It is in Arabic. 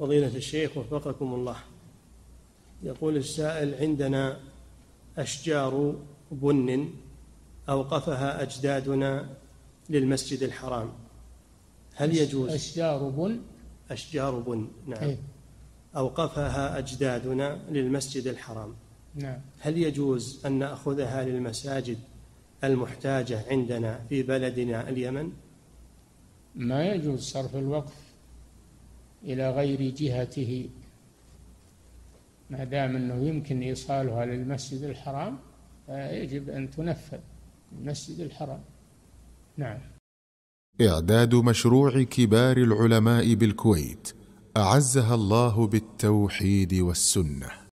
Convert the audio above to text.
فضيلة الشيخ وفقكم الله، يقول السائل: عندنا أشجار بن أوقفها أجدادنا للمسجد الحرام، هل يجوز؟ أشجار بن نعم. أوقفها أجدادنا للمسجد الحرام، نعم. هل يجوز أن نأخذها للمساجد المحتاجة عندنا في بلدنا اليمن؟ ما يجوز صرف الوقف إلى غير جهته ما دام أنه يمكن إيصالها للمسجد الحرام، يجب أن تنفذ المسجد الحرام. نعم. إعداد مشروع كبار العلماء بالكويت أعزها الله بالتوحيد والسنة.